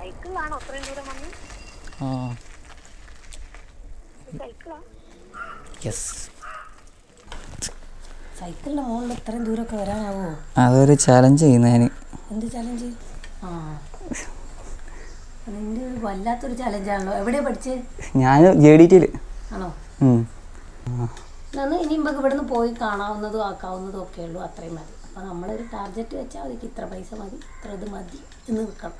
സൈക്കിളിന്റെ മുകളിൽ ഇത്രയും ദൂരമൊക്കെ വരാനാവോ? അതൊരു ചലഞ്ച് ചെയ്യുന്നതിന്. എന്ത് ചലഞ്ച്? നിന്റെ വല്ലാത്തൊരു ചലഞ്ചാണല്ലോ. എവിടെയാ പഠിച്ചത്? ഞാൻ JDT ആണോ? ഇനി നമുക്ക് ഇവിടുന്ന് പോയി കാണാവുന്നതും ആക്കാവുന്നതും ഒക്കെ ഉള്ളൂ, അത്രയും മതി. അപ്പം നമ്മളൊരു ടാർഗറ്റ് വെച്ചാൽ അതിക്ക് ഇത്ര പൈസ മതി, ഇത്ര ഇത് മതി എന്ന് നിൽക്കണം.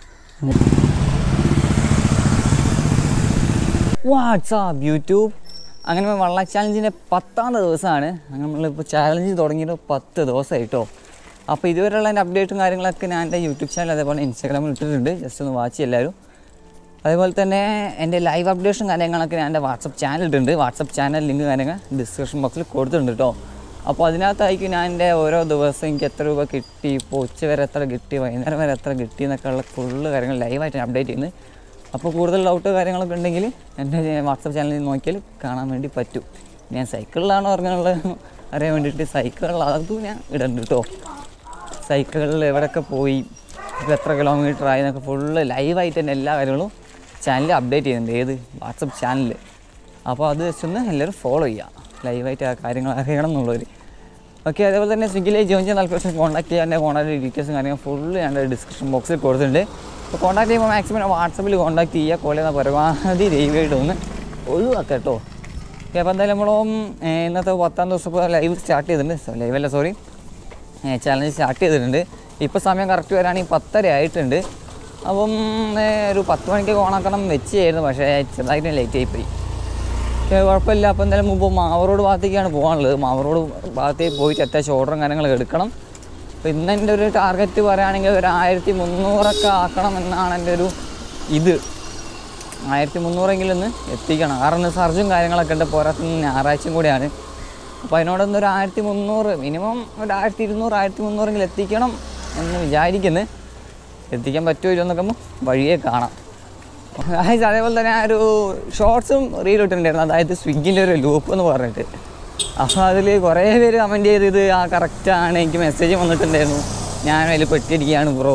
വാട്സാപ്പ് യൂട്യൂബ് അങ്ങനെ വള്ള ചാലഞ്ചിൻ്റെ 10ാമത്തെ ദിവസമാണ്. അങ്ങനെ നമ്മളിപ്പോൾ ചാലഞ്ച് തുടങ്ങിയിട്ട് 10 ദിവസമായിട്ടോ. അപ്പോൾ ഇതുവരെയുള്ള എൻ്റെ അപ്ഡേറ്റും കാര്യങ്ങളൊക്കെ ഞാൻ എൻ്റെ യൂട്യൂബ് ചാനൽ അതേപോലെ ഇൻസ്റ്റാഗ്രാമിൽ ഇട്ടിട്ടുണ്ട്. ജസ്റ്റ് ഒന്ന് വാച്ച് എല്ലാവരും. അതേപോലെ തന്നെ എൻ്റെ ലൈവ് അപ്ഡേഷൻ കാര്യങ്ങളൊക്കെ ഞാൻ എൻ്റെ വാട്സപ്പ് ചാനൽ ഇട്ടിട്ടുണ്ട്. വാട്സപ്പ് ചാനൽ ലിങ്ക് കാര്യങ്ങൾ ഡിസ്ക്രിപ്ഷൻ ബോക്സിൽ കൊടുത്തിട്ടുണ്ട് കേട്ടോ. അപ്പോൾ അതിനകത്തായിരിക്കും ഞാൻ എൻ്റെ ഓരോ ദിവസം എനിക്ക് എത്ര രൂപ കിട്ടി, ഇപ്പോൾ ഉച്ച വരെ എത്ര കിട്ടി, വൈകുന്നേരം വരെ എത്ര കിട്ടി എന്നൊക്കെ ഉള്ള ഫുള്ള് കാര്യങ്ങൾ ലൈവായിട്ട് അപ്ഡേറ്റ് ചെയ്യുന്നത്. അപ്പോൾ കൂടുതൽ ഡൗട്ട് കാര്യങ്ങളൊക്കെ ഉണ്ടെങ്കിൽ എൻ്റെ വാട്സപ്പ് ചാനലിൽ നോക്കിയാൽ കാണാൻ വേണ്ടി പറ്റും. ഞാൻ സൈക്കിളിലാണോ പറഞ്ഞുള്ളത് അറിയാൻ വേണ്ടിയിട്ട് സൈക്കിളിൽ അതും ഞാൻ ഇടുന്നുണ്ട് കേട്ടോ. സൈക്കിളിൽ എവിടെയൊക്കെ പോയി, ഇപ്പോൾ എത്ര കിലോമീറ്റർ ആയി എന്നൊക്കെ ഫുള്ള് ലൈവായിട്ട് തന്നെ എല്ലാ കാര്യങ്ങളും ചാനലിൽ അപ്ഡേറ്റ് ചെയ്യുന്നുണ്ട്. ഏത് വാട്സപ്പ് ചാനലിൽ. അപ്പോൾ അത് ജസ്റ്റ് ഒന്ന് എല്ലാവരും ഫോളോ ചെയ്യുക, ലൈവായിട്ട് ആ കാര്യങ്ങൾ അറിയണം എന്നുള്ളവർ. ഓക്കെ. അതേപോലെ തന്നെ സ്വിഗ്ഗിയിൽ ജോയിൻ ചെയ്യാൻ താല്പര്യം കോൺടാക്ട് ചെയ്യാൻ എൻ്റെ കോൺടാക്ട് ഡീറ്റെയിൽസും കാര്യങ്ങൾ ഫുള്ള് ഞാൻ ഡിസ്ക്രിപ്ഷൻ ബോക്സിൽ കൊടുത്തിട്ടുണ്ട്. അപ്പോൾ കോൺടാക്ട് ചെയ്യുമ്പോൾ മാക്സിമം വാട്സപ്പിൽ കോൺടാക്ട് ചെയ്യുക. കോൾ ചെയ്യുന്ന പരമാവധി ദയവായിട്ട് ഒന്ന് ഒഴിവാക്കുക കേട്ടോ. ഓക്കെ. അപ്പോൾ എന്തായാലും നമ്മളും ഇന്നത്തെ 10ാം ദിവസം ഇപ്പോൾ ലൈവ് സ്റ്റാർട്ട് ചെയ്തിട്ടുണ്ട്. ലൈവല്ല സോറി, ചാലഞ്ച് സ്റ്റാർട്ട് ചെയ്തിട്ടുണ്ട്. ഇപ്പോൾ സമയം കറക്റ്റ് വരാണെങ്കിൽ 10:30 ആയിട്ടുണ്ട്. അപ്പം ഒരു 10 മണിക്ക് ഓണാക്കണം വെച്ചായിരുന്നു, പക്ഷേ ചെറുതായിട്ട് ലേറ്റ് ആയിപ്പോയി. കുഴപ്പമില്ല. അപ്പോൾ എന്തായാലും മുമ്പ് മാവറോഡ് ഭാഗത്തേക്കാണ് പോകാനുള്ളത്. മാവറോഡ് ഭാഗത്തേക്ക് പോയിട്ട് അത്യാവശ്യം ഓർഡറും കാര്യങ്ങളൊക്കെ എടുക്കണം. അപ്പോൾ ഇന്ന് എൻ്റെ ഒരു ടാർഗറ്റ് പറയുകയാണെങ്കിൽ ഒരു 1300 ആക്കണം എന്നാണ് എൻ്റെ ഒരു ഇത്. 1300 ഒന്ന് എത്തിക്കണം. കാരണം സർജും കാര്യങ്ങളൊക്കെ ഉണ്ട്, പോരാത്ത ഞായറാഴ്ചയും കൂടിയാണ്. അപ്പോൾ അതിനോടൊന്നൊരു 1300 മിനിമം ഒരു 1200 1300 എത്തിക്കണം എന്ന് വിചാരിക്കുന്നു. എത്തിക്കാൻ പറ്റുമോ ഇല്ലെന്നൊക്കെ വഴിയെ കാണാം. അതേപോലെ തന്നെ ഒരു ഷോർട്സും റീൽ ഇട്ടിട്ടുണ്ടായിരുന്നു, അതായത് സ്വിഗ്ഗിൻ്റെ ഒരു ലൂപ്പ് എന്ന് പറഞ്ഞിട്ട്. അപ്പോൾ അതിൽ കുറേ പേര് കമൻറ്റ് ചെയ്ത് ഇത് കറക്റ്റാണ്. എനിക്ക് മെസ്സേജ് വന്നിട്ടുണ്ടായിരുന്നു, ഞാൻ അതിൽ പെട്ടിരിക്കുകയാണ് ബ്രോ.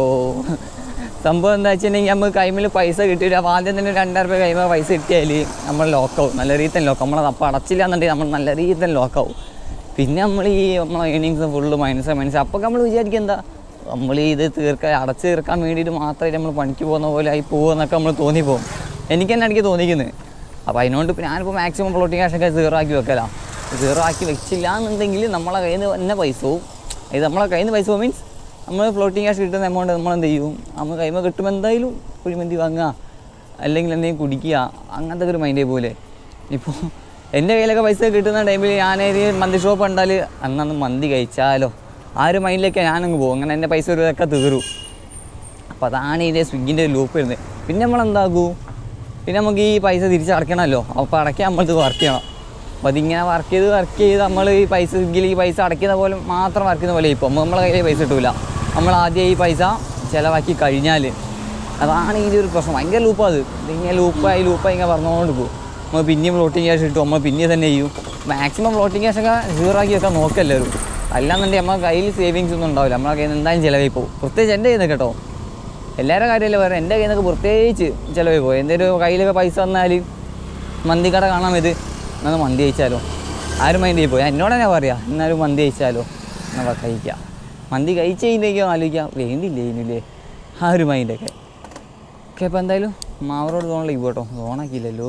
സംഭവം എന്താ വെച്ചിട്ടുണ്ടെങ്കിൽ നമുക്ക് കൈമിൽ പൈസ കിട്ടിയിട്ട് അപ്പോൾ ആദ്യം തന്നെ 2000 രൂപ കൈമ പൈസ കിട്ടിയാൽ നമ്മൾ ലോക്കാവും, നല്ല രീതിയിൽ തന്നെ ലോക്കാവും. നമ്മളത് അടച്ചില്ല എന്നുണ്ടെങ്കിൽ നമ്മൾ നല്ല രീതിയിൽ തന്നെ ലോക്കാവും. പിന്നെ നമ്മളെ ഏണിങ്സ് ഫുള്ള് മൈനസ്. അപ്പോൾ നമ്മൾ വിചാരിക്കുക എന്താ നമ്മൾ ഇത് അടച്ച് തീർക്കാൻ വേണ്ടിയിട്ട് മാത്രമായിട്ട് നമ്മൾ പണിക്ക് പോകുന്ന പോലെ ആയി പോകുമെന്നൊക്കെ നമ്മൾ തോന്നിപ്പോകും. എനിക്ക് തന്നെ ഇടയ്ക്ക് തോന്നിക്കുന്നത്. അപ്പോൾ അതിനോണ്ട് ഇപ്പോൾ ഞാനിപ്പോൾ മാക്സിമം ഫ്ലോട്ടിങ് ക്യാഷൊക്കെ 0 ആക്കി വെക്കലാണ്. 0 ആക്കി വെച്ചില്ല എന്നുണ്ടെങ്കിൽ നമ്മളെ കയ്യിൽ നിന്ന് തന്നെ പൈസ പോവും. ഇത് നമ്മളെ കയ്യിൽ നിന്ന് പൈസ പോകും മീൻസ് നമ്മൾ ഫ്ലോട്ടിങ് ക്യാഷ് കിട്ടുന്ന എമൗണ്ട് നമ്മളെന്ത് ചെയ്യും, നമ്മൾ കൈമ കിട്ടുമ്പോൾ എന്തായാലും കുഴിമന്തി വാങ്ങുക അല്ലെങ്കിൽ എന്തെങ്കിലും കുടിക്കുക, അങ്ങനത്തെ ഒരു മൈൻഡേ പോലെ. ഇപ്പോൾ എൻ്റെ കയ്യിലൊക്കെ പൈസ കിട്ടുന്ന ടൈമിൽ ഞാനൊരു മന്തി ഷോപ്പ് കണ്ടാൽ അന്നന്ന് മന്തി കഴിച്ചാലോ ആ ഒരു മൈൻഡിലേക്ക് ഞാനങ്ങ് പോകും. അങ്ങനെ എൻ്റെ പൈസ ഒരു ഇതൊക്കെ തീരും. അപ്പോൾ അതാണ് ഇതിൻ്റെ സ്വിഗ്ഗിൻ്റെ ലൂപ്പ് വരുന്നത്. പിന്നെ നമ്മളെന്താകും, പിന്നെ നമുക്ക് ഈ പൈസ തിരിച്ചടയ്ക്കണമല്ലോ. അപ്പോൾ അടയ്ക്കാൻ നമ്മളിത് വർക്ക് ചെയ്യണം. അപ്പോൾ അതിങ്ങനെ വർക്ക് ചെയ്ത് നമ്മൾ ഈ പൈസ സ്വിഗ്ഗിൽ ഈ പൈസ അടയ്ക്കുന്ന പോലെ മാത്രം വർക്ക് ചെയ്യുന്ന പോലെ ഇപ്പോൾ നമ്മളെ കയ്യിൽ പൈസ കിട്ടില്ല. നമ്മൾ ആദ്യം ഈ പൈസ ചിലവാക്കി കഴിഞ്ഞാൽ അതാണ് ഇതിൻ്റെ ഒരു പ്രശ്നം. ഭയങ്കര ലൂപ്പാണ് അത്. ഇതിങ്ങനെ ലൂപ്പായി ഇങ്ങനെ പറഞ്ഞുകൊണ്ട് പോകും. നമ്മൾ പിന്നെയും ഫ്ലോട്ടിങ് ക്യാഷ് കിട്ടും, നമ്മൾ പിന്നെ തന്നെ ചെയ്യും. മാക്സിമം ഫ്ലോട്ടിങ് ക്യാഷൊക്കെ 0 ആക്കി വെക്കാൻ നോക്കല്ലാവരും. അല്ലാന്നുണ്ടെങ്കിൽ നമ്മുടെ കയ്യിൽ സേവിങ്സ് ഒന്നും ഉണ്ടാവില്ല, നമ്മളെ കയ്യിൽ നിന്ന് എന്തായാലും ചിലവായി പോകും. പ്രത്യേകിച്ച് എൻ്റെ കയ്യിൽ നിന്ന് കേട്ടോ, എല്ലാവരുടെ കാര്യമല്ലേ പറയാം, എൻ്റെ കയ്യിൽ നിന്നൊക്കെ പ്രത്യേകിച്ച് ചിലവായി പോകും. എന്തെങ്കിലും കയ്യിലൊക്കെ പൈസ വന്നാൽ മന്തി കട കാണാൻ ഇത് എന്നാൽ മന്തി കഴിച്ചാലോ, ആരും മൈൻഡ് ചെയ്ത് പോയി. എന്നോട് തന്നെ പറയാം എന്നാലും മന്തി കഴിച്ചാലോ എന്നാൽ കഴിക്കുക. മന്തി കഴിച്ച് കഴിഞ്ഞേക്കോ ആലോചിക്കാം, വേണ്ടിയില്ലേ ഇനില്ലേ ആ ഒരു മൈൻഡൊക്കെ. ഓക്കെ. അപ്പോൾ എന്തായാലും മാവറോട് തോണിലേക്ക് പോട്ടോ, ഓണാക്കിയില്ലല്ലോ.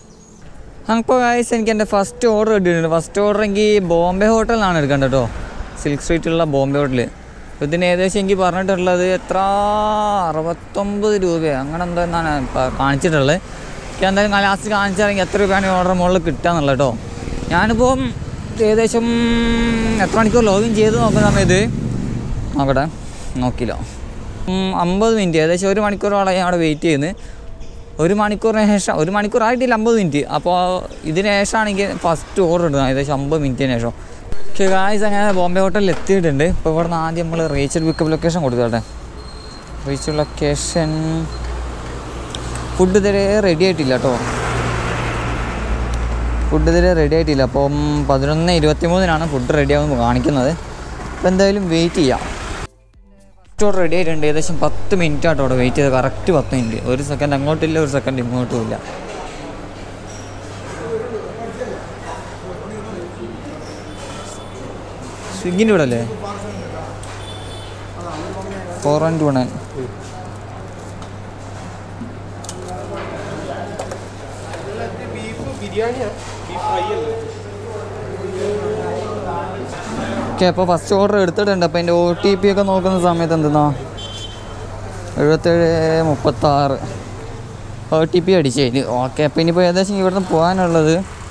അപ്പോൾ ഗൈസ് എനിക്ക് എൻ്റെ ഫസ്റ്റ് ഓർഡർ കിട്ടിയിട്ടുണ്ട്. ഫസ്റ്റ് ഓർഡർ എനിക്ക് ബോംബെ ഹോട്ടലിലാണ് എടുക്കേണ്ടത് കേട്ടോ, സിൽക്ക് സ്ട്രീറ്റിലുള്ള ബോംബെ ഹോട്ടൽ. അപ്പോൾ ഇതിന് ഏകദേശം എനിക്ക് പറഞ്ഞിട്ടുള്ളത് എത്ര 69 രൂപ അങ്ങനെ എന്തോ എന്നാണ് കാണിച്ചിട്ടുള്ളത്. എനിക്ക് എന്തായാലും ലാസ്റ്റ് കാണിച്ചാണെങ്കിൽ എത്ര രൂപയാണ് ഓർഡർ മുകളിൽ കിട്ടുക എന്നുള്ളത് കേട്ടോ. ഞാനിപ്പോൾ ഏകദേശം എത്ര മണിക്കൂർ ലോഗിൻ ചെയ്ത് നോക്കുന്ന സമയത്ത് നോക്കട്ടെ, നോക്കില്ല, 50 മിനിറ്റ്, ഏകദേശം 1 മണിക്കൂറോളം ഞാൻ അവിടെ വെയിറ്റ് ചെയ്യുന്നത്. 1 മണിക്കൂറിന് ശേഷം, 1 മണിക്കൂറായിട്ടില്ല 50 മിനിറ്റ്. അപ്പോൾ ഇതിന് ശേഷമാണെങ്കിൽ ഫസ്റ്റ് ഓർഡർ ഇടുന്നത് ഏകദേശം 50 മിനിറ്റിന് ശേഷം. ഓക്കെ ഗായ്സ്, അങ്ങനെ ബോംബെ ഹോട്ടലിൽ എത്തിയിട്ടുണ്ട്. ഇപ്പോൾ ഇവിടെ നിന്ന് ആദ്യം നമ്മൾ റീച്ചഡ് പിക്കപ്പ് ലൊക്കേഷൻ കൊടുത്തോട്ടെ. Reached location. ഫുഡ് ഇതുവരെ റെഡി ആയിട്ടില്ല കേട്ടോ, ഫുഡ് ഇതുവരെ റെഡി ആയിട്ടില്ല. അപ്പം 11:23 ഫുഡ് റെഡി ആവുമ്പോൾ കാണിക്കുന്നത്. അപ്പോൾ എന്തായാലും വെയിറ്റ് ചെയ്യാം. ഓർഡർ റെഡി ആയിട്ടുണ്ട്. ഏകദേശം 10 മിനിറ്റ് ആട്ടോ അവിടെ വെയിറ്റ് ചെയ്ത്. Correct 10 minute. 1 സെക്കൻഡ് അങ്ങോട്ടില്ല, 1 സെക്കൻഡ് ഇങ്ങോട്ടും ഇല്ല. സ്വിഗ്ഗിൻ്റെ ഇവിടെ അല്ലേ 4-1. ഓക്കെ, അപ്പോൾ ഫസ്റ്റ് ഓർഡർ എടുത്തിട്ടുണ്ട്. അപ്പോൾ അതിൻ്റെ OTP ഒക്കെ നോക്കുന്ന സമയത്ത് എന്തെന്നാ 7736 OTP അടിച്ചതിൽ. ഓക്കെ, അപ്പോൾ ഇനിയിപ്പോൾ ഏകദേശം ഇവിടുന്ന് പോകാനുള്ളത്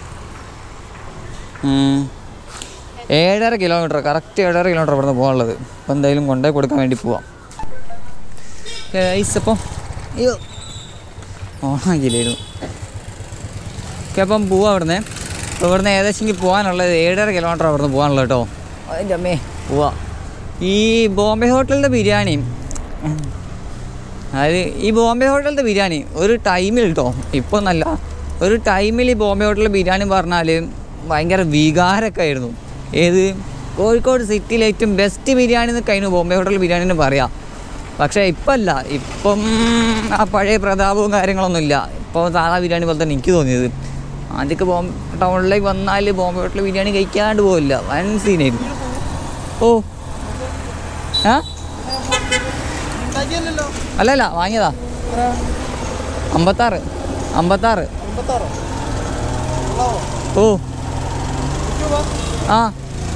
7.5 കിലോമീറ്റർ, കറക്റ്റ് 7.5 കിലോമീറ്റർ ഇവിടുന്ന് പോകാനുള്ളത്. അപ്പോൾ എന്തായാലും കൊണ്ടുപോയി കൊടുക്കാൻ വേണ്ടി പോവാം. അപ്പോൾ അയ്യോ ഓണാക്കിയില്ലായിരുന്നു. ഓക്കെ, അപ്പം പോവാം ഇവിടുന്ന്. അപ്പോൾ ഇവിടുന്ന് ഏകദേശം പോകാനുള്ളത് 7.5 കിലോമീറ്റർ ഇവിടുന്ന് പോകാനുള്ളത് കേട്ടോ. അതിൻ്റെ അമ്മേ പോവാ. ഈ ബോംബെ ഹോട്ടലിൻ്റെ ബിരിയാണി, അതായത് ഈ ബോംബെ ഹോട്ടലിൻ്റെ ബിരിയാണി ഒരു ടൈമിൽ കേട്ടോ, ഇപ്പോൾ നല്ല ഒരു ടൈമിൽ ഈ ബോംബെ ഹോട്ടലിലെ ബിരിയാണി പറഞ്ഞാൽ ഭയങ്കര വികാരമൊക്കെ ആയിരുന്നു. ഏത് കോഴിക്കോട് സിറ്റിയിലെ ഏറ്റവും ബെസ്റ്റ് ബിരിയാണി എന്ന് കഴിഞ്ഞു ബോംബെ ഹോട്ടൽ ബിരിയാണിന്ന് പറയാം. പക്ഷേ ഇപ്പം അല്ല, ഇപ്പം ആ പഴയ പ്രതാപവും കാര്യങ്ങളൊന്നുമില്ല. ഇപ്പോൾ സാധാ ബിരിയാണി പോലെ തന്നെ എനിക്ക് തോന്നിയത്. ആദ്യമൊക്കെ ടൗണിലേക്ക് വന്നാൽ ബോംബെ ഹോട്ടൽ ബിരിയാണി കഴിക്കാണ്ട് പോകില്ല, വൻ സീനായിരുന്നു. ഓ അല്ലല്ല വാങ്ങിയതാ 56. ഓ ആ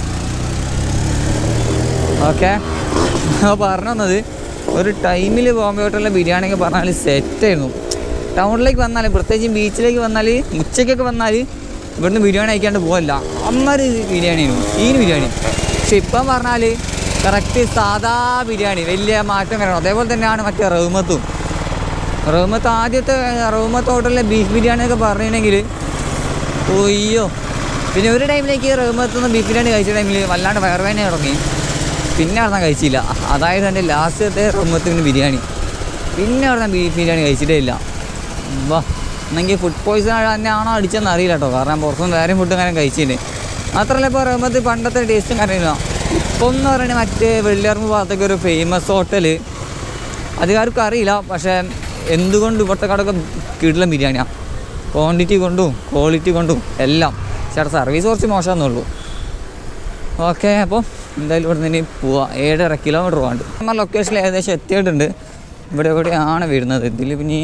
ഓക്കെ. പറഞ്ഞു വന്നത് ഒരു ടൈമിൽ ബോംബെ ഹോട്ടലിലെ ബിരിയാണിയൊക്കെ പറഞ്ഞാൽ സെറ്റായിരുന്നു. ടൗണിലേക്ക് വന്നാൽ, പ്രത്യേകിച്ചും ബീച്ചിലേക്ക് വന്നാൽ, ഉച്ചയ്ക്കൊക്കെ വന്നാൽ ഇവിടുന്ന് ബിരിയാണി കഴിക്കാണ്ട് പോകല്ല. അമ്മൊരു ബിരിയാണിയായിരുന്നു, ബിരിയാണി. പക്ഷെ ഇപ്പം പറഞ്ഞാൽ കറക്റ്റ് സാധാ ബിരിയാണി, വലിയ മാറ്റം വരണം. അതേപോലെ തന്നെയാണ് മറ്റേ റഹ്മത്ത് ആദ്യത്തെ റഹ്മത്ത് ഹോട്ടലിലെ ബീഫ് ബിരിയാണി ഒക്കെ പറഞ്ഞിട്ടുണ്ടെങ്കിൽ ഒയ്യോ. പിന്നെ ഒരു ടൈമിലേക്ക് റഹ്മത്തുനിന്ന് ബീഫ് ബിരിയാണി കഴിച്ച ടൈമിൽ വല്ലാണ്ട് വയറുവേദന തുടങ്ങി. പിന്നെ അവിടെ കഴിച്ചില്ല. അതായത് എൻ്റെ ലാസ്റ്റത്തെ റഹ്മത്തിന് ബിരിയാണി. പിന്നെ അവിടെ ബീഫ് ബിരിയാണി കഴിച്ചിട്ടേ ഇല്ല. വാ, എന്നെങ്കിൽ ഫുഡ് പോയ്സൺ തന്നെയാണോ അടിച്ചെന്ന് അറിയില്ല കേട്ടോ. കാരണം പുറത്തുനിന്ന് വേറെ ഫുഡ് അങ്ങനെ കഴിച്ചിട്ടുണ്ട്. മാത്രമല്ല ഇപ്പോൾ റഹ്മത്ത് പണ്ടത്തെ ടേസ്റ്റും കാര്യമില്ല. ഇപ്പം എന്ന് പറയുന്നത് മറ്റേ വെള്ളിയറമ്പ് ഭാഗത്തൊക്കെ ഒരു ഫേമസ് ഹോട്ടൽ, അധികാർക്കും അറിയില്ല. പക്ഷേ എന്തുകൊണ്ടും ഇവിടുത്തെ കടയൊക്കെ കിടിലൻ ബിരിയാണിയാണ്, ക്വാണ്ടിറ്റി കൊണ്ടും ക്വാളിറ്റി കൊണ്ടും എല്ലാം. ചേട്ടാ സർവീസ് കുറച്ച് മോശമെന്നുള്ളൂ. ഓക്കെ, അപ്പോൾ എന്തായാലും ഇവിടെ നിന്ന് പോവാം. 7.5 കിലോമീറ്റർ പോകാണ്ട്. നമ്മൾ ലൊക്കേഷനിൽ ഏകദേശം എത്തിയിട്ടുണ്ട്. ഇവിടെ എവിടെയാണ് വരുന്നത്. ഇതിൽ പിന്നെ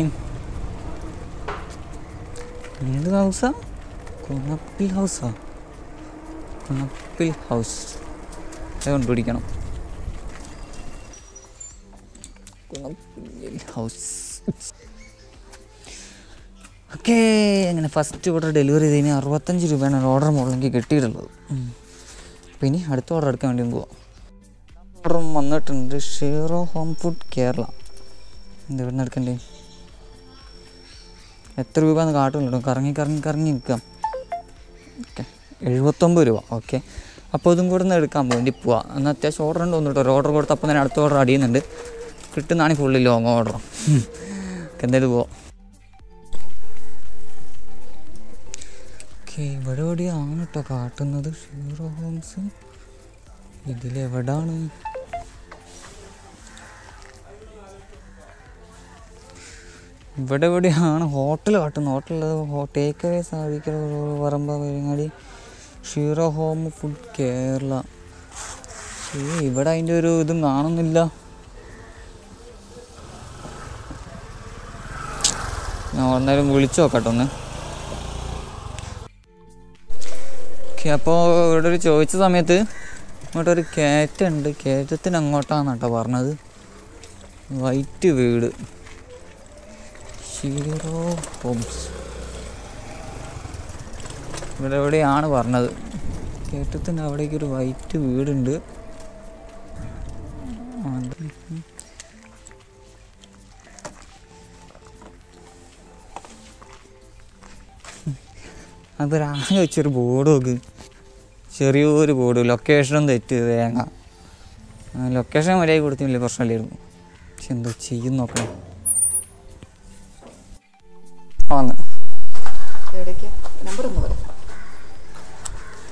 ഏത് ഹൗസാ? കുണപ്പിൽ ഹൗസാ? കുണപ്പിൽ ഹൗസ് കണ്ടുപിടിക്കണം. കുണപ്പിൽ ഹൗസ്. ഓക്കെ, അങ്ങനെ ഫസ്റ്റ് ഓർഡർ ഡെലിവറി ചെയ്തതിന് 65 രൂപയാണ് ഓർഡർ മുകളിലേക്ക് കിട്ടിയിട്ടുള്ളത്. അപ്പോൾ ഇനി അടുത്ത ഓർഡർ എടുക്കാൻ വേണ്ടി പോവാം. ഓർഡർ വന്നിട്ടുണ്ട്. Shero Home Food Kerala. എന്താ ഇവിടെ നിന്ന് എടുക്കണ്ടേ? എത്ര രൂപ എന്ന് കാട്ടുന്നുണ്ടോ? കറങ്ങി നിൽക്കാം. ഓക്കെ, 79 രൂപ. ഓക്കെ, അപ്പോൾ ഇതും കൂടെ ഒന്ന് എടുക്കാൻ വേണ്ടി പോവാം. എന്നാൽ അത്യാവശ്യം ഓർഡർ ഉണ്ട് തോന്നിട്ടോ. ഒരു ഓർഡർ കൊടുത്ത് അപ്പം തന്നെ അടുത്ത ഓർഡർ അടിയുന്നുണ്ട്. കിട്ടുന്നതാണ് ഫുള്ളി ലോങ് ഓർഡർ. എന്തായാലും പോവാം. ഓക്കെ, ഇവിടെ എവിടെയാണ് കേട്ടോ കാട്ടുന്നത് ഷീറോ ഹോംസ്. ഇതിലെവിടാണ്? ഇവിടെ എവിടെയാണ് ഹോട്ടൽ കാട്ടുന്നത്? ഹോട്ടലത് ടേക്ക് അവേ സാധിക്കൽ പറമ്പ വേങ്ങാടി ഷീറോ ഹോം ഫുഡ് കേരള. ഇവിടെ അതിൻ്റെ ഒരു ഇതും കാണുന്നില്ല. ഞാൻ എന്തായാലും വിളിച്ചു നോക്കട്ടെ ഒന്ന്. ഓക്കെ, അപ്പോൾ ഇവിടെ ഒരു ചോദിച്ച സമയത്ത് ഇങ്ങോട്ടൊരു കയറ്റുണ്ട്. കയറ്റത്തിന് അങ്ങോട്ടാണ് കേട്ടോ പറഞ്ഞത്. വൈറ്റ് വീട് ഷീറോ ഹോംസ് ഇവിടെ എവിടെയാണ് പറഞ്ഞത്. കയറ്റത്തിൻ്റെ അവിടേക്കൊരു വൈറ്റ് വീടുണ്ട്. അപ്പോൾ ആകെ വെച്ചൊരു ബോർഡ് നോക്ക്, ചെറിയൊരു ബോർഡ്. ലൊക്കേഷനും തെറ്റ് തേങ്ങ. ലൊക്കേഷൻ മര്യാദ കൊടുത്തില്ല, പ്രശ്നമില്ലായിരുന്നു. പക്ഷെ എന്തോ ചെയ്യും നോക്കണം. വന്ന്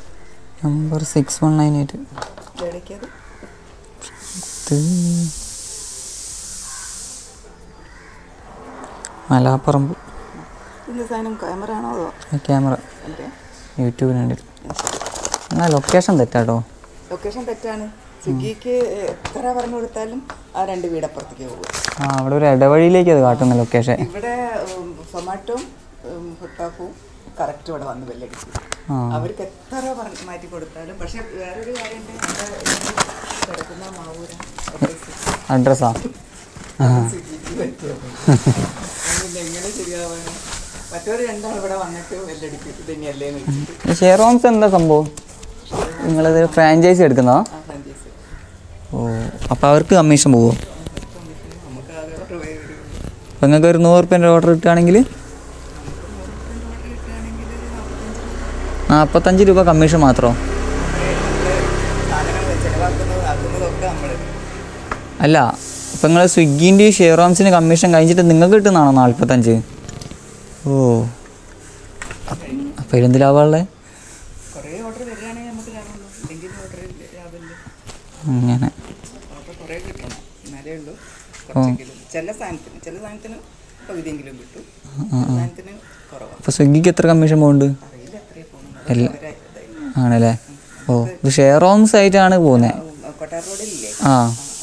നമ്പർ 6198. മലാപ്പറമ്പ്. ക്യാമറ യൂട്യൂബിന് വേണ്ടിയിട്ട്. എന്നാൽ ലൊക്കേഷൻ തെറ്റാട്ടോ. ലൊക്കേഷൻ തെറ്റാണ്. സ്വിഗ്ഗിക്ക് എത്ര പറഞ്ഞു കൊടുത്താലും ആ 2 വീടപ്പുറത്തേക്ക് പോകും. അവിടെ ഒരു ഇടവഴിയിലേക്ക് അത് കാട്ടുന്ന ലൊക്കേഷൻ. ഇവിടെ സൊമാറ്റോയും ഫുഡ്പാക്കും കറക്റ്റ് ഇവിടെ വന്ന് ബെല്ലടിക്കും. അവർക്ക് എത്ര മാറ്റി കൊടുത്താലും. പക്ഷെ വേറൊരു കാര്യം കിടക്കുന്ന മാവൂര അഡ്രസ്സാ എങ്ങനെ ശരിയാവാണ്? മറ്റൊരു 2 ആൾ ഇവിടെ വന്നിട്ട് ബെല്ലടിക്കും. ഇത് തന്നെയല്ലേ വെച്ചിട്ട്. ഷെയർ ഹോംസ് എന്താ സംഭവം? നിങ്ങളിത് ഫ്രാഞ്ചൈസി എടുക്കുന്നതാ? ഓ, അപ്പോൾ അവർക്ക് കമ്മീഷൻ പോവുമോ? അപ്പോൾ നിങ്ങൾക്ക് ഒരു 100 രൂപേൻ്റെ ഓർഡർ കിട്ടുകയാണെങ്കിൽ 45 രൂപ കമ്മീഷൻ മാത്രമോ? അല്ല, ഇപ്പം നിങ്ങൾ സ്വിഗ്ഗിൻ്റെ ഷെയർ ഹോംസിന് കമ്മീഷൻ കഴിഞ്ഞിട്ട് നിങ്ങൾക്ക് കിട്ടുന്നതാണോ 45? ഓ, അപ്പോൾ ഇതിലെന്ത് ലാഭമുള്ളത്? അങ്ങനെ അപ്പോൾ സ്വിഗ്ഗിക്ക് എത്ര കമ്മീഷൻ പോകുന്നുണ്ട്? ആണല്ലേ? ഓ, ഇത് ഷെയർ ഹോംസ് ആയിട്ടാണ് പോകുന്നത്. ആ,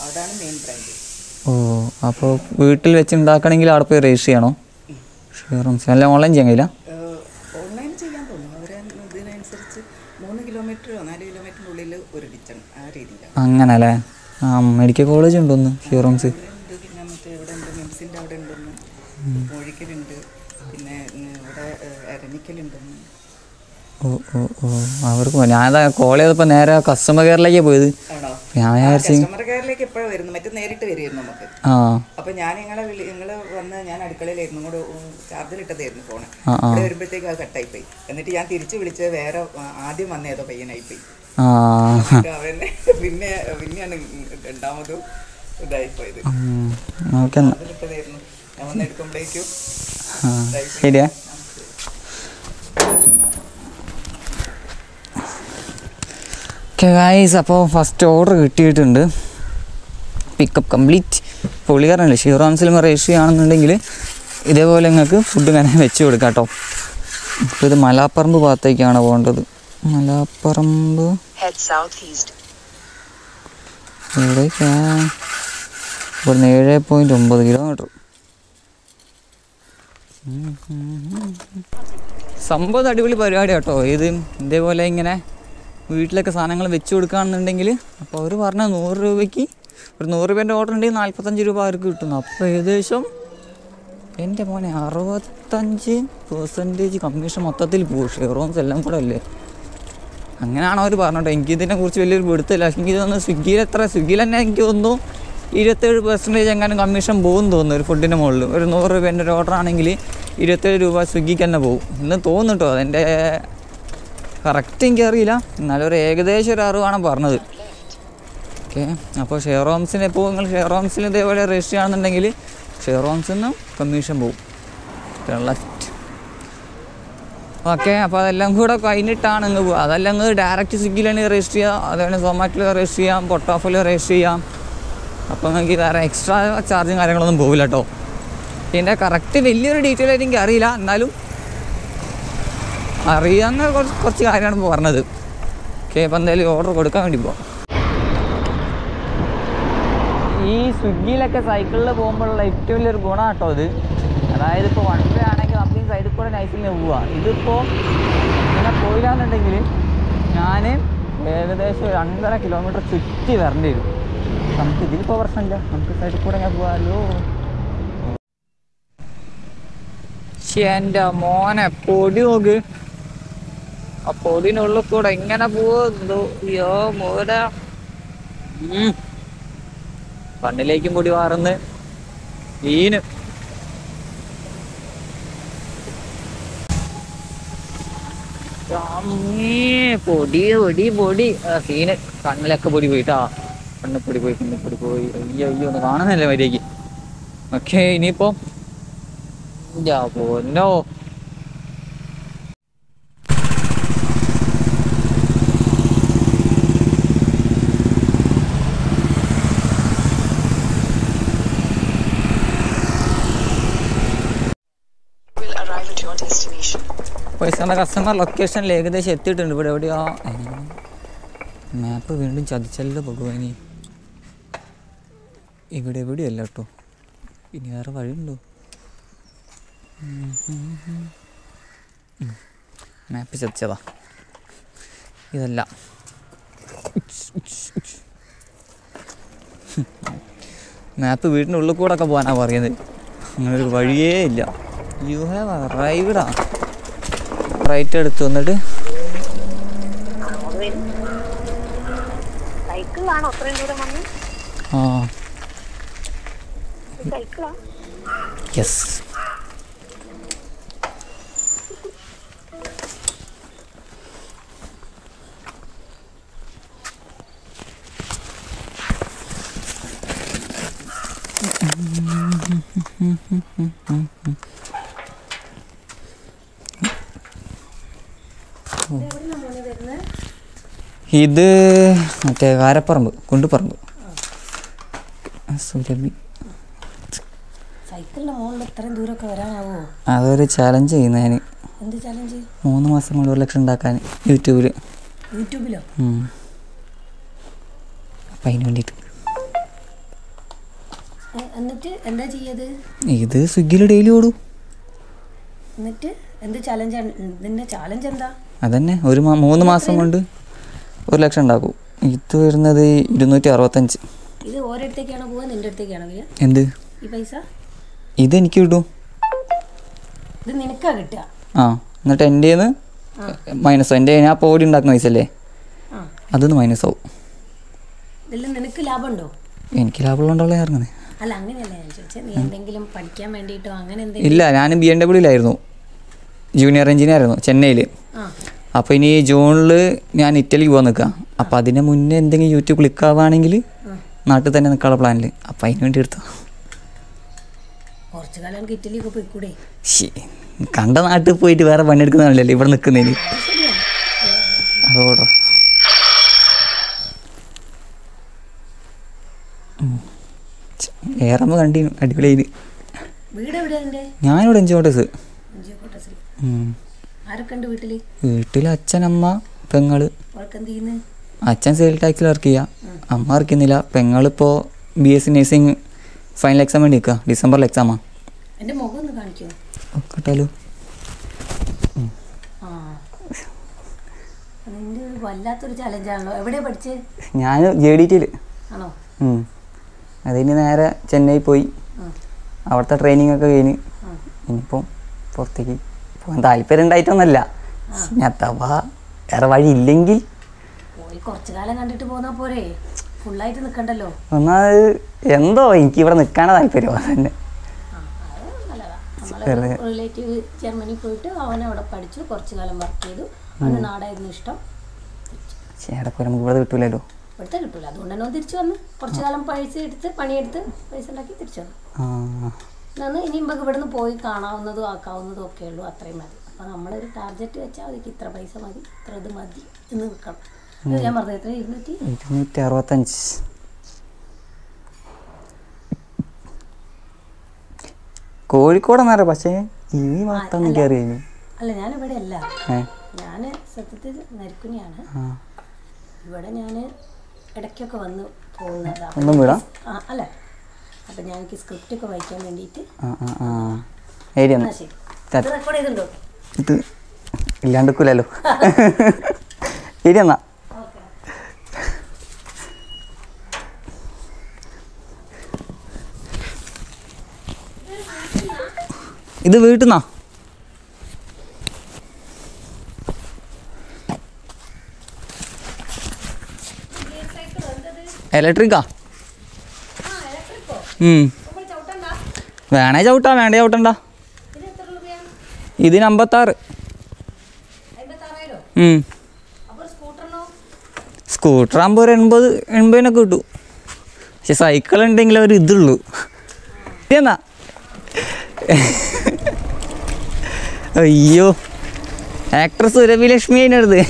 ഓ, അപ്പോൾ വീട്ടിൽ വെച്ച് ഉണ്ടാക്കണമെങ്കിൽ അവിടെ പോയി രജിസ്റ്റർ ചെയ്യണോ? ഷെയർ ഹോംസ് അല്ല ഓൺലൈൻ ചെയ്യാൻ കഴിയില്ല? ഓൺലൈൻ ചെയ്യാൻ തോന്നുന്നു. ഇതിനനുസരിച്ച് 3 കിലോമീറ്ററോ 4 കിലോമീറ്ററിൻ്റെ ഉള്ളിൽ ഒരു കിച്ചൺ ആ രീതിയിലാണ്. അങ്ങനെ അല്ലേ? ആ, മെഡിക്കൽ കോളേജ് ഉണ്ടോന്ന് ഷെയർ ഹോംസ്? പിന്നെ മറ്റേ ഇവിടെ ഉണ്ട്, മിംസിൻ്റെ അവിടെ ഉണ്ടെന്ന്, കോഴിക്കലുണ്ട്, പിന്നെ ഇവിടെ എരമിക്കലുണ്ടെന്ന്. ഓ ഓ ഓ, അവർക്ക് ഞാൻ കോൾ ചെയ്തപ്പോൾ നേരെ കസ്റ്റമർ കെയറിലേക്ക് പോയത്. ആണോ? ഞാൻ വിചാരിച്ചു കസ്റ്റമർ കെയറിലേക്ക് എപ്പോഴും വരുന്നു. മറ്റേ നേരിട്ട് വരുമായിരുന്നു നമുക്ക്. അപ്പോൾ ഞാൻ നിങ്ങൾ വന്ന് ഞാൻ അടുക്കളയിലായിരുന്നു, ഇങ്ങോട്ട് ചാർജിലിട്ടതായിരുന്നു ഫോണ്. ഇവിടെ വരുമ്പോഴത്തേക്ക് അത് കട്ടായിപ്പോയി. എന്നിട്ട് ഞാൻ തിരിച്ച് വിളിച്ചത് വേറെ ആദ്യം വന്ന ഏതോ പയ്യനായിപ്പോയി. അവനെ പിന്നെയാണ് 2ാമതും ഇതായിപ്പോയത്. അതിലിട്ടതായിരുന്നു. ഞാൻ വന്ന് എടുക്കുമ്പോഴേക്കും ശരിയാ. ഗൈസ്, അപ്പോൾ ഫസ്റ്റ് ഓർഡർ കിട്ടിയിട്ടുണ്ട്. Pickup complete. പൊളികാരനല്ലേ, ഷെയർ ഹോംസിലും രജിസ്റ്റർ ചെയ്യുകയാണെന്നുണ്ടെങ്കിൽ ഇതേപോലെ നിങ്ങൾക്ക് ഫുഡ് ഇങ്ങനെ വെച്ച് കൊടുക്കാം കേട്ടോ. അപ്പോൾ ഇത് മലാപ്പറമ്പ് ഭാഗത്തേക്കാണ് പോകേണ്ടത്. മലാപ്പറമ്പ് എവിടേക്കാ? ഇവിടുന്ന് 7.9 കിലോമീറ്റർ. സംഭവം അടിപൊളി പരിപാടി കേട്ടോ. ഇത് ഇതേപോലെ ഇങ്ങനെ വീട്ടിലൊക്കെ സാധനങ്ങൾ വെച്ച് കൊടുക്കുകയാണെന്നുണ്ടെങ്കിൽ അപ്പോൾ അവർ പറഞ്ഞ 100 രൂപയ്ക്ക് ഒരു 100 രൂപേൻ്റെ ഓർഡർ ഉണ്ടെങ്കിൽ 45 രൂപ അവർക്ക് കിട്ടുന്നു. അപ്പോൾ ഏകദേശം എൻ്റെ മോനെ 65% കമ്മീഷൻ മൊത്തത്തിൽ പോകും. ഷെയർ ഹോംസ് എല്ലാം കൂടെ അല്ലേ? അങ്ങനെയാണോ അവർ പറഞ്ഞോട്ടോ. എനിക്കിതിനെക്കുറിച്ച് വലിയൊരു പിടുത്തമില്ല. എനിക്ക് തോന്നുന്നു സ്വിഗ്ഗിയിൽ തന്നെ എനിക്ക് തോന്നുന്നു 27% എങ്ങാനും കമ്മീഷൻ പോകും തോന്നുന്നു ഒരു ഫുഡിൻ്റെ മുകളിൽ. ഒരു 100 രൂപേൻ്റെ ഒരു ഓർഡർ ആണെങ്കിൽ 27 രൂപ സ്വിഗ്ഗിക്ക് തന്നെ പോകും എന്ന് തോന്നുന്നു കേട്ടോ. അതെൻ്റെ കറക്റ്റ് എനിക്കറിയില്ല, എന്നാലും ഒരു ഏകദേശം ഒരു അറിവാണ് പറഞ്ഞത്. ഓക്കെ, അപ്പോൾ ഷെയർ ഹോംസിന് ഇപ്പോൾ നിങ്ങൾ ഷെയർ ഹോംസിൽ ഇതേപോലെ രജിസ്റ്റർ ചെയ്യുകയാണെന്നുണ്ടെങ്കിൽ ഷെയർ ഹോംസിൽ നിന്നും കമ്മീഷൻ പോകും. ഓക്കെ, അപ്പോൾ അതെല്ലാം കൂടെ കഴിഞ്ഞിട്ടാണ് അങ്ങ് പോകുക. അതെല്ലാം അങ്ങ് ഡയറക്റ്റ് സ്വിഗ്ഗിയിലാണ് രജിസ്റ്റർ ചെയ്യുക, അതുപോലെ സൊമാറ്റോയിൽ രജിസ്റ്റർ ചെയ്യാം, പൊട്ടാഫോയിൽ രജിസ്റ്റർ ചെയ്യാം. അപ്പോൾ നിങ്ങൾക്ക് വേറെ എക്സ്ട്രാ ചാർജും കാര്യങ്ങളൊന്നും പോകില്ല കേട്ടോ. ഇതിൻ്റെ കറക്റ്റ് വലിയൊരു ഡീറ്റെയിൽ ആയിട്ട് എനിക്ക് അറിയില്ല, എന്നാലും അറിയാവുന്ന കുറച്ച് കാര്യമാണ് ഇപ്പോൾ പറഞ്ഞത്. ഓക്കെ, അപ്പോൾ എന്തായാലും ഓർഡർ കൊടുക്കാൻ വേണ്ടി പോകാം. ഈ സ്വിഗ്ഗിയിലൊക്കെ സൈക്കിളിൽ പോകുമ്പോഴുള്ള ഏറ്റവും വലിയൊരു ഗുണം കേട്ടോ ഇത്. അതായത് ഇപ്പോൾ 1 വേ ആണെങ്കിൽ നമുക്ക് സൈഡിൽ കൂടെ നൈസിൽ പോവുക. ഇതിപ്പോൾ ഇങ്ങനെ പോയില്ലാന്നുണ്ടെങ്കിൽ ഞാൻ ഏകദേശം 2.5 കിലോമീറ്റർ ചുറ്റി വരേണ്ടി വരും. നമുക്ക് ഇതിലിപ്പോൾ പ്രശ്നമില്ല, നമുക്ക് സൈഡിൽ കൂടെ ഞാൻ പോകാമല്ലോ. എൻ്റെ മോനെ പൊടി നോക്ക്, ആ പൊടിനുള്ളിൽ കൂടെ ഇങ്ങനെ പോവോ. അയ്യോ മോന, കണ്ണിലേക്കും പൊടി മാറുന്ന് ഈന്. പൊടി പൊടി പൊടി സീന്. കണ്ണിലൊക്കെ പൊടി പോയിട്ടാ, കണ്ണിപ്പൊടി പോയി, കണ്ണിപ്പൊടി പോയി. അയ്യോ അയ്യോ, ഒന്ന് കാണുന്നില്ല മര്യാദയ്ക്ക്. ഓക്കെ, ഇനിയിപ്പോൾ പൊന്നോ പൈസയുടെ കസ്റ്റമർ ലൊക്കേഷനിൽ ഏകദേശം എത്തിയിട്ടുണ്ട്. ഇവിടെ എവിടെയാ മാപ്പ് വീണ്ടും ചതിച്ചല്ലോ ഭഗവാനി. ഇവിടെ എവിടെയല്ല കേട്ടോ, ഇനി വേറെ വഴിയുണ്ടോ? മാപ്പ് ചതിച്ചതാ, ഇതല്ല. മാപ്പ് വീടിൻ്റെ ഉള്ളിൽ കൂടെ ഒക്കെ പോകാനാണ് പറയുന്നത്. അങ്ങനൊരു വഴിയേ ഇല്ല. You have അറൈവ്ഡാ. റൈറ്റ് എടുത്ത് വന്നിട്ട് ആ യെസ്. ഇത് മറ്റേ കാരപ്പറമ്പ്, കുണ്ടുപറമ്പ്. സുരഭി അതൊരു ചാലഞ്ച് ചെയ്യുന്നതിന് 3 മാസം കൊണ്ട് 1 ലക്ഷം ഉണ്ടാക്കാൻ യൂട്യൂബിലോ? അപ്പം അതിന് വേണ്ടിയിട്ട് ഇത് സ്വിഗ്ഗിയിൽ ഡെയിലി ഓടും. അതന്നെ 3 മാസം കൊണ്ട് 1 ലക്ഷം ഉണ്ടാക്കും. ഇത് വരുന്നത് 265. എന്ത് ഇത് എനിക്ക് കിട്ടും. ആ എന്നിട്ട് എൻ്റെ മൈനസ് എൻ്റെ ഞാൻ പോടി ഉണ്ടാക്കുന്ന പൈസ അല്ലേ, അതൊന്ന് മൈനസ് ആവും. എനിക്ക് ലാഭമുള്ളതുകൊണ്ടല്ലേ ഇറങ്ങുന്നത്. ഇല്ല, ഞാൻ BMW ജൂനിയർ എഞ്ചിനീയർ ആയിരുന്നു ചെന്നൈയിൽ. അപ്പോൾ ഇനി ജൂണിൽ ഞാൻ ഇറ്റലിക്ക് പോകാൻ നിൽക്കാം. അപ്പോൾ അതിന് മുന്നേ എന്തെങ്കിലും യൂട്യൂബ് ക്ലിക്കാവുകയാണെങ്കിൽ നാട്ടിൽ തന്നെ നിൽക്കാനുള്ള പ്ലാനിൽ. അപ്പം അതിന് വേണ്ടി എടുത്തു. കണ്ട നാട്ടിൽ പോയിട്ട് വേറെ പണിയെടുക്കുന്നതാണല്ലോ ഇവിടെ നിൽക്കുന്നതിന്. അതോടാ ഏറമ്മ കണ്ടി അടിപൊളിയായി. ഞാനിവിടെ NG ക്വാർട്ടേഴ്സ്. വീട്ടിൽ അച്ഛൻ, അമ്മ, പെങ്ങള്. അച്ഛൻ സെയിൽ ടാക്സിൽ വർക്ക് ചെയ്യുക, അമ്മ വർക്ക് ചെയ്യുന്നില്ല. പെങ്ങളിപ്പോൾ BSc നഴ്സിംഗ് ഫൈനൽ എക്സാം വേണ്ടി നിൽക്കുക, ഡിസംബറിൽ എക്സാമാ. കേട്ടാലോ ഞാൻ JDTയിൽ. അതിന് നേരെ ചെന്നൈ പോയി അവിടുത്തെ ട്രെയിനിങ് ഒക്കെ കഴിഞ്ഞ് ഇനിയിപ്പം പുറത്തേക്ക് പോകാൻ താല്പര്യം ഉണ്ടായിട്ടൊന്നുമല്ല. അഥവാ വേറെ വഴി ഇല്ലെങ്കിൽ ഒന്നാമത് എന്തോ എനിക്ക് ഇവിടെ നിൽക്കാനാ താല്പര്യം. അതന്നെ ജർമ്മനി പോയിട്ട് അവൻ അവിടെ പഠിച്ചു, കുറച്ചു കാലം വർക്ക് ചെയ്തു. അവന് നാടായിരുന്നു ഇഷ്ടം. നമുക്ക് ഇവിടെ കിട്ടൂലല്ലോ. ഇവിടുത്തെ കിട്ടൂല, അതുകൊണ്ട് തന്നെ തിരിച്ചു വന്ന് കുറച്ചു കാലം പൈസ എടുത്ത് പണിയെടുത്ത് പൈസ ഉണ്ടാക്കി തിരിച്ചു വന്നു. ഇനി നമുക്ക് ഇവിടുന്ന് പോയി കാണാവുന്നതും ആക്കാവുന്നതും ഒക്കെ ഉള്ളൂ, അത്രയും മതി. അപ്പോൾ നമ്മളൊരു ടാർഗറ്റ് വെച്ചാൽ അതിക്ക് ഇത്ര പൈസ മതി, ഇത്ര ഇത് മതി എന്ന് നിൽക്കണം. ഞാൻ പറഞ്ഞത് എത്ര? 265. കോഴിക്കോടെന്നാറ. പക്ഷേ ഈ മാത്രം എനിക്ക് അറിയാം. അല്ല, ഞാനിവിടെ അല്ല, ഞാൻ സത്യത്തിൽ നരിക്കുനിയാണ്. ഇവിടെ ഞാൻ ഇടയ്ക്കൊക്കെ വന്ന് പോകുന്നതാണ്. അല്ല, അപ്പം ഞാൻ എനിക്ക് സ്ക്രിപ്റ്റ് ഒക്കെ വായിക്കാൻ വേണ്ടിയിട്ട്. റെക്കോർഡ് ചെയ്തിട്ടുണ്ടോ? ഇത് ഇല്ലാണ്ടിരിക്കൂലല്ലോ. ശരി എന്നാ. ഇത് വീട്ടിൽ നിന്നാ? ഇലക്ട്രിക്കാ? വേണേ ചവിട്ടാ, വേണ്ടേ ചവിട്ടണ്ട. ഇതിന് 56. സ്കൂട്ടർ ആകുമ്പോൾ ഒരു 80-90 കിട്ടും. പക്ഷെ സൈക്കിൾ ഉണ്ടെങ്കിൽ ഒരു ഇതുള്ളൂ. എന്നാ അയ്യോ, ആക്ടർ സുരഭി ലക്ഷ്മി അതിനടുത്ത്.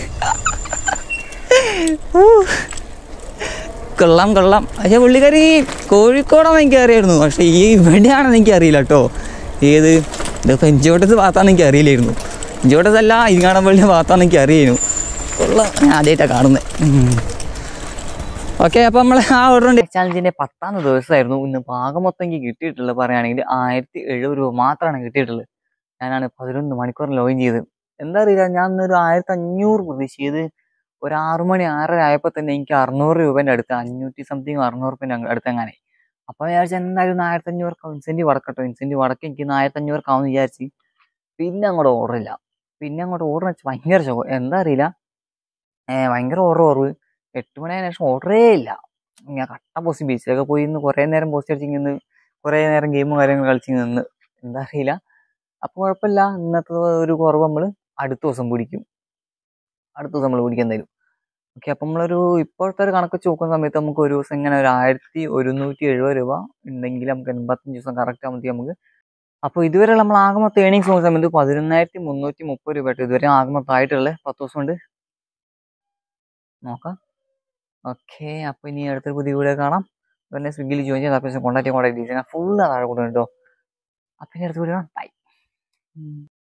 കൊള്ളാം കൊള്ളാം. പക്ഷെ പുള്ളിക്കാരി കോഴിക്കോടാണെന്ന് എനിക്ക് അറിയായിരുന്നു, പക്ഷെ ഈ ഇവിടെയാണെന്ന് എനിക്ക് അറിയില്ല കേട്ടോ. ഏത് ഇതിപ്പോൾ ഇഞ്ചോട്ടത്ത് ഭാഗത്താണെന്ന് എനിക്ക് അറിയില്ലായിരുന്നു. ഇഞ്ചോട്ടത്തല്ല ഇരിങ്ങാടൻപള്ളിയുടെ ഭാഗത്താണെന്ന് എനിക്ക് അറിയായിരുന്നു. ഉള്ള ഞാൻ ആദ്യമായിട്ടാണ് കാണുന്നത്. ഓക്കെ, അപ്പോൾ നമ്മൾ ആ ഓർഡർ ചാലഞ്ചിൻ്റെ 10ാമത്തെ ദിവസമായിരുന്നു. ഇന്ന് ഭാഗം മൊത്തം എനിക്ക് കിട്ടിയിട്ടുള്ളത് പറയുകയാണെങ്കിൽ 1070 രൂപ മാത്രമാണ് കിട്ടിയിട്ടുള്ളത്. ഞാനാണ് 11 മണിക്കൂർ ലോഗിൻ ചെയ്ത്. എന്താ അറിയില്ല, ഞാൻ ഇന്നൊരു 1500 പ്രതീക്ഷിച്ചത്. ഒരു 6 മണി 6:30 ആയപ്പോൾ തന്നെ എനിക്ക് 600 രൂപേൻ്റെ അടുത്ത് 500 സംതിങ് 600 രൂപേൻ്റെ അടുത്ത് എങ്ങനെ. അപ്പോൾ വിചാരിച്ചു എന്തായാലും 1500 ഇൻസെൻറ്റീവ് അടക്കട്ടോ, ഇൻസെൻറ്റീവ് അടക്കം എനിക്ക് 1500 ആവുമെന്ന് വിചാരിച്ച് പിന്നെ അങ്ങോട്ട് ഓർഡറില്ല. പിന്നെ അങ്ങോട്ട് ഓർഡർ വെച്ച് ഭയങ്കര ശോകം. എന്താ അറിയില്ല, ഭയങ്കര ഓർഡർ കുറവ്. 8 മണിയായ ശേഷം ഓർഡറേ ഇല്ല. ഞാൻ കട്ട പോസ്റ്റ് ബീച്ചിലൊക്കെ പോയി ഇന്ന് കുറേ നേരം പോസ്റ്റ് അടിച്ചിങ്ങനെ കുറേ നേരം ഗെയിമും കാര്യങ്ങൾ കളിച്ച് നിന്ന്. എന്താ അറിയില്ല. അപ്പോൾ കുഴപ്പമില്ല, ഇന്നത്തെ ഒരു കുറവ് നമ്മൾ അടുത്ത ദിവസം പിടിക്കും. നമ്മൾ പിടിക്കാൻ തരും. ഓക്കെ, അപ്പം നമ്മളൊരു ഇപ്പോഴത്തെ ഒരു കണക്ക് വെച്ച് നോക്കുന്ന സമയത്ത് നമുക്ക് ഒരു ദിവസം ഇങ്ങനെ ഒരു 1170 രൂപ ഉണ്ടെങ്കിൽ നമുക്ക് 85 ദിവസം കറക്റ്റ് ആകുമ്പോഴത്തേക്ക് നമുക്ക്. അപ്പോൾ ഇതുവരെ നമ്മൾ ആകെ മൊത്തം ഏണിങ്സ് നോക്കുന്ന സമയത്ത് 11,330 രൂപ ആയിട്ട് ഇതുവരെ ആകെ മൊത്തം ആയിട്ടുള്ളത് 10 ദിവസം കൊണ്ട് നോക്കാം. ഓക്കെ, അപ്പോൾ ഇനി അടുത്തൊരു പുതിയ വീഡിയോ കാണാം. പിന്നെ സ്വിഗ്ഗിയിൽ ജോയിൻ ചെയ്ത് അത്യാവശ്യം കോൺടാക്ട് ഡീറ്റെയിൽസ് ഫുള്ള് താഴെ കൊടുക്കണം കേട്ടോ. അപ്പം ഇനി അടുത്ത വീഡിയോ ബൈ.